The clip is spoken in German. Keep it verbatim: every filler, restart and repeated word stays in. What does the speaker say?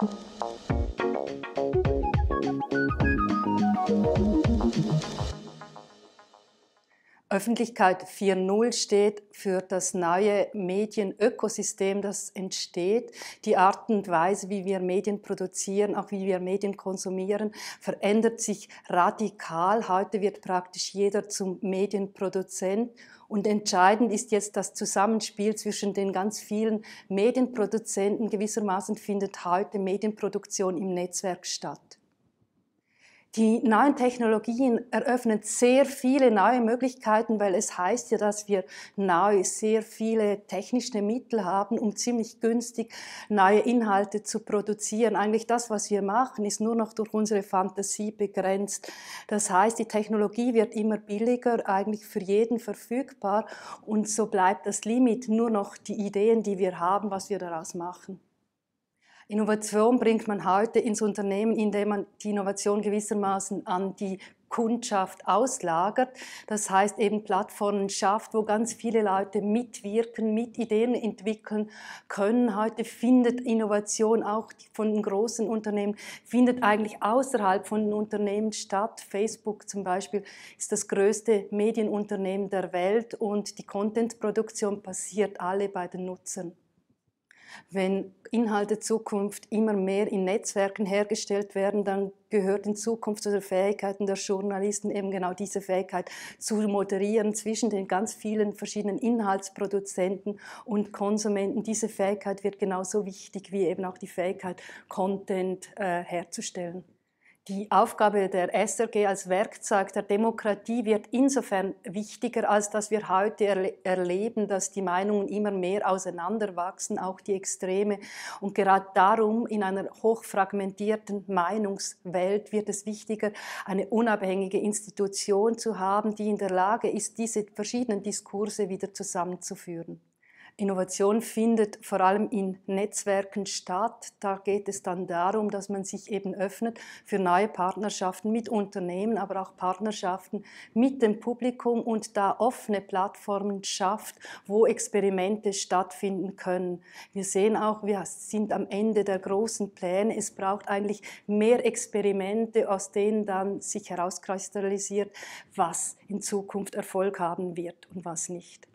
Öffentlichkeit vier Punkt null steht für das neue Medienökosystem, das entsteht. Die Art und Weise, wie wir Medien produzieren, auch wie wir Medien konsumieren, verändert sich radikal. Heute wird praktisch jeder zum Medienproduzent. Und entscheidend ist jetzt das Zusammenspiel zwischen den ganz vielen Medienproduzenten. Gewissermaßen findet heute Medienproduktion im Netzwerk statt. Die neuen Technologien eröffnen sehr viele neue Möglichkeiten, weil es heißt ja, dass wir neu sehr viele technische Mittel haben, um ziemlich günstig neue Inhalte zu produzieren. Eigentlich das, was wir machen, ist nur noch durch unsere Fantasie begrenzt. Das heißt, die Technologie wird immer billiger, eigentlich für jeden verfügbar, und so bleibt das Limit nur noch die Ideen, die wir haben, was wir daraus machen. Innovation bringt man heute ins Unternehmen, indem man die Innovation gewissermaßen an die Kundschaft auslagert. Das heißt eben Plattformen schafft, wo ganz viele Leute mitwirken, mit Ideen entwickeln können. Heute findet Innovation auch von den großen Unternehmen, findet eigentlich außerhalb von den Unternehmen statt. Facebook zum Beispiel ist das größte Medienunternehmen der Welt und die Contentproduktion passiert alle bei den Nutzern. Wenn Inhalte Zukunft immer mehr in Netzwerken hergestellt werden, dann gehört in Zukunft zu den Fähigkeiten der Journalisten eben genau diese Fähigkeit zu moderieren zwischen den ganz vielen verschiedenen Inhaltsproduzenten und Konsumenten. Diese Fähigkeit wird genauso wichtig wie eben auch die Fähigkeit, Content äh, herzustellen. Die Aufgabe der S R G als Werkzeug der Demokratie wird insofern wichtiger, als dass wir heute erle- erleben, dass die Meinungen immer mehr auseinanderwachsen, auch die Extreme. Und gerade darum, in einer hochfragmentierten Meinungswelt, wird es wichtiger, eine unabhängige Institution zu haben, die in der Lage ist, diese verschiedenen Diskurse wieder zusammenzuführen. Innovation findet vor allem in Netzwerken statt. Da geht es dann darum, dass man sich eben öffnet für neue Partnerschaften mit Unternehmen, aber auch Partnerschaften mit dem Publikum und da offene Plattformen schafft, wo Experimente stattfinden können. Wir sehen auch, wir sind am Ende der großen Pläne. Es braucht eigentlich mehr Experimente, aus denen dann sich herauskristallisiert, was in Zukunft Erfolg haben wird und was nicht.